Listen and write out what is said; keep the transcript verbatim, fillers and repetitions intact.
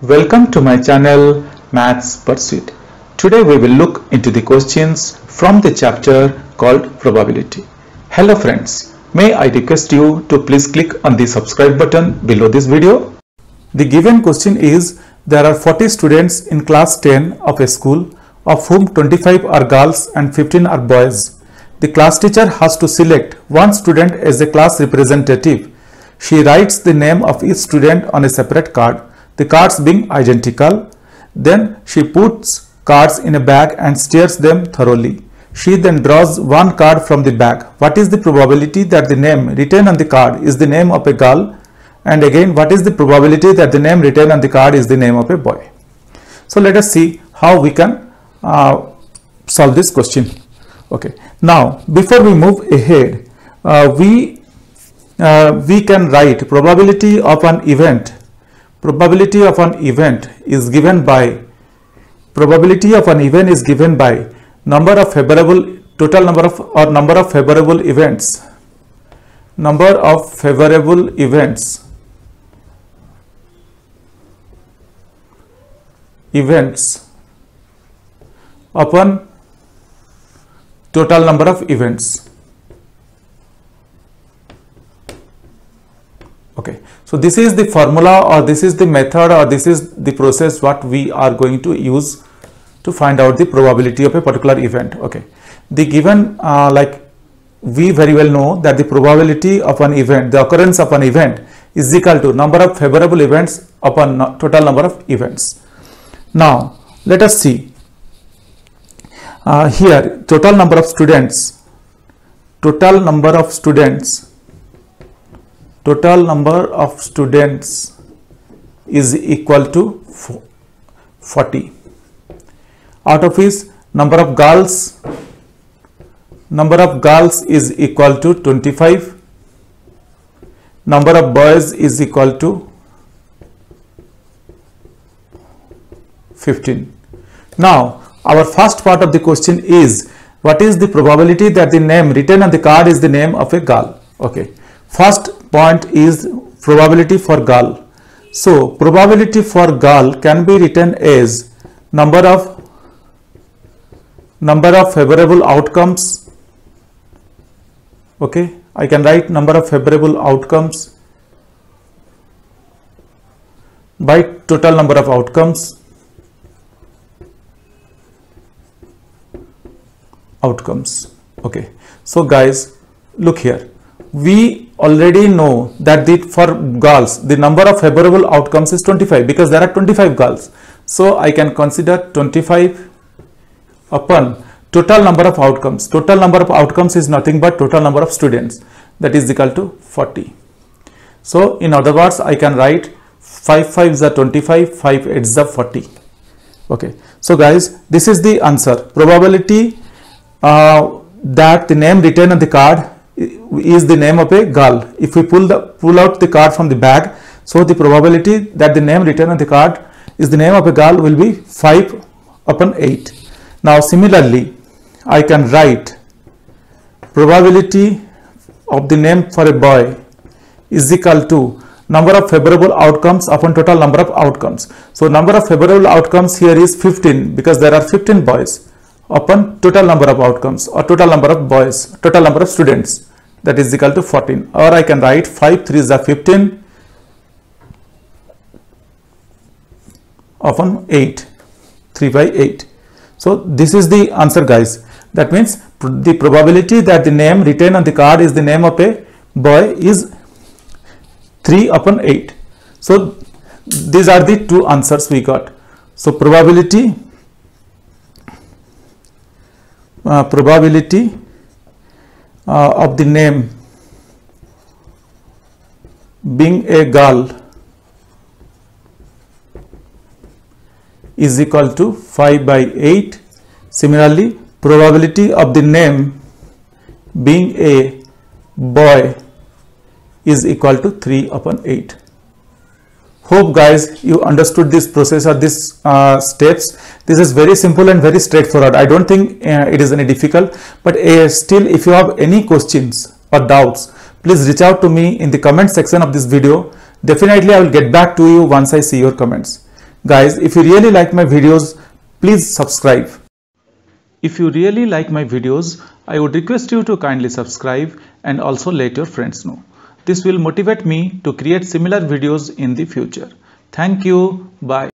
Welcome to my channel Maths Pursuit. Today we will look into the questions from the chapter called Probability. Hello friends, may I request you to please click on the subscribe button below this video. The given question is, there are forty students in class ten of a school, of whom twenty-five are girls and fifteen are boys. The class teacher has to select one student as a class representative. She writes the name of each student on a separate card, the cards being identical. Then she puts cards in a bag and stirs them thoroughly. She then draws one card from the bag. What is the probability that the name written on the card is the name of a girl? And again, what is the probability that the name written on the card is the name of a boy? So let us see how we can uh, solve this question. Okay. Now, before we move ahead, uh, we uh, we can write probability of an event. Probability of an event is given by probability of an event is given by number of favorable total number of or number of favorable events. Number of favorable events. Events upon total number of events. Okay, so this is the formula, or this is the method, or this is the process what we are going to use to find out the probability of a particular event. Okay, the given uh, like we very well know that the probability of an event, the occurrence of an event is equal to number of favorable events upon no, total number of events. Now let us see uh, here total number of students, total number of students, total number of students is equal to forty. Out of which number of girls, number of girls is equal to twenty-five. Number of boys is equal to fifteen. Now, our first part of the question is, what is the probability that the name written on the card is the name of a girl? Okay. First point is probability for girl. So, probability for girl can be written as number of number of favorable outcomes. Okay, I can write number of favorable outcomes by total number of outcomes. Outcomes. Okay, so guys, look here. We already know that the for girls the number of favorable outcomes is twenty-five because there are twenty-five girls. So I can consider twenty-five upon total number of outcomes. Total number of outcomes is nothing but total number of students, that is equal to forty. So in other words, I can write five fives are twenty-five, five eights are forty. Okay, so guys, this is the answer. Probability uh, that the name written on the card is the name of a girl. If we pull the pull out the card from the bag, so the probability that the name written on the card is the name of a girl will be five upon eight. Now similarly, I can write probability of the name for a boy is equal to number of favorable outcomes upon total number of outcomes. So number of favorable outcomes here is fifteen because there are fifteen boys upon total number of outcomes, or total number of boys, total number of students, that is equal to fourteen. Or I can write five threes are fifteen upon eight, three by eight. So this is the answer, guys. That means the probability that the name written on the card is the name of a boy is three upon eight. So these are the two answers we got. So probability uh, probability uh, of the name being a girl is equal to five by eight. Similarly, probability of the name being a boy is equal to three upon eight. Hope guys you understood this process or this uh, steps. This is very simple and very straightforward. I don't think uh, it is any difficult, but uh, still if you have any questions or doubts, please reach out to me in the comment section of this video. Definitely I will get back to you once I see your comments. Guys, if you really like my videos, please subscribe. If you really like my videos, I would request you to kindly subscribe and also let your friends know. This will motivate me to create similar videos in the future. Thank you. Bye.